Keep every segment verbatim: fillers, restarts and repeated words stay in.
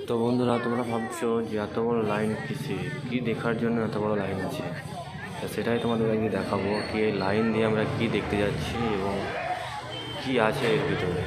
তো বন্ধুরা, তোমরা ভাবছো যে এত বড় লাইন কিসে, কি দেখার জন্য এত বড় লাইন আছে। তা সেটাই তোমাদের আজকে দেখাবো কি এই লাইন দিয়ে আমরা কি দেখতে যাচ্ছি এবং কি আছে এর ভিতরে।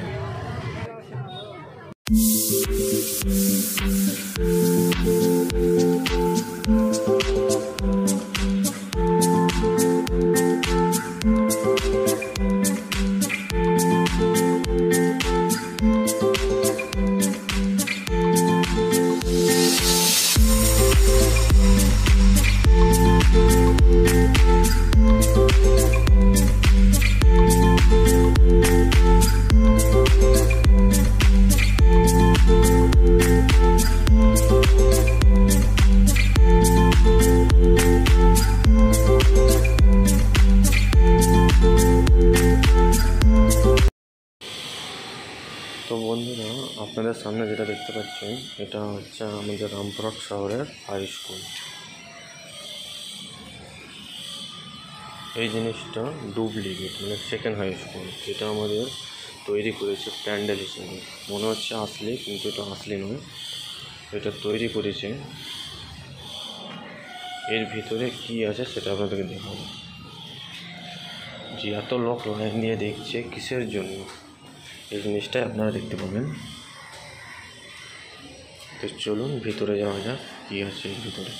তো বন্ধুরা, আপনাদের সামনে যেটা দেখতে পাচ্ছেন এটা হচ্ছে আমাদের রামপুরহাট শহরের হাই স্কুল। এই জিনিসটা ডুপ্লিকেট, মানে সেকেন্ড হাই স্কুল, যেটা আমাদের তৈরি করেছে প্যান্ডেল হিসেবে। মনে হচ্ছে আসলি, কিন্তু এটা আসলি নয়, এটা তৈরি করেছে। এর ভিতরে কি আছে সেটা আপনাদেরকে দেখাবো, যে এত লোক লাইন দিয়ে দেখছে কিসের জন্য, এই জিনিসটাই আপনারা দেখতে পাবেন। তো চলুন ভিতরে যাওয়া যাক, কী আছে এর ভিতরে।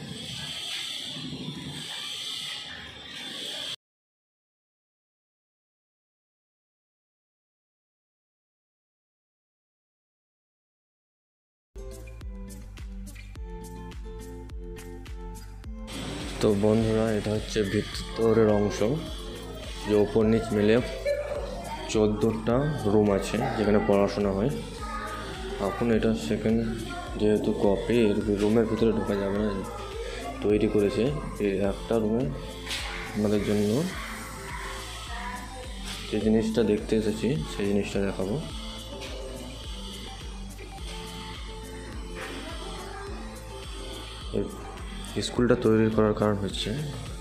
তো বন্ধুরা, এটা হচ্ছে ভিতরের অংশ, যে ওপর নিচ মিলে চোদ্দোটা রুম আছে যেখানে পড়াশোনা হয়। এখন এটা সেকেন্ড যেহেতু কপি, এর রুমের ভিতরে ঢোকা যাবে না, তৈরি করেছে এই একটা রুমে আমাদের জন্য। যে জিনিসটা দেখতে এসেছি সেই জিনিসটা দেখাবো। স্কুলটা তৈরি করার কারণ হচ্ছে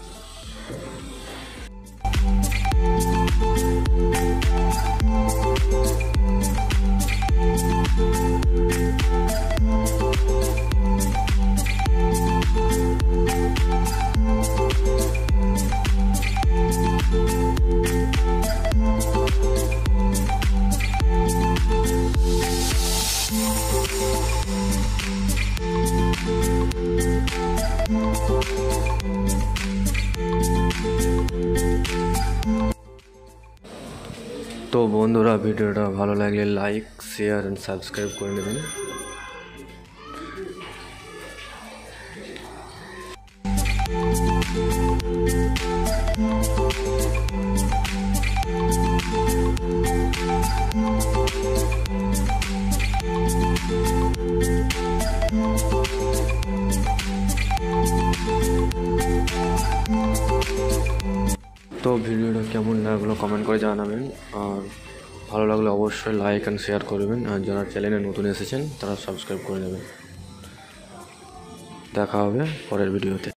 তো বন্ধুরা, ভিডিওটা ভালো লাগলে লাইক, শেয়ার অ্যান্ড সাবস্ক্রাইব করে নেবেন। তো ভিডিওটা কেমন লাগলো কমেন্ট করে জানাবেন, আর ভালো লাগলে অবশ্যই লাইক অ্যান্ড শেয়ার করবেন, আর যারা চ্যানেলে নতুন এসেছেন তারা সাবস্ক্রাইব করে নেবেন। দেখা হবে পরের ভিডিওতে।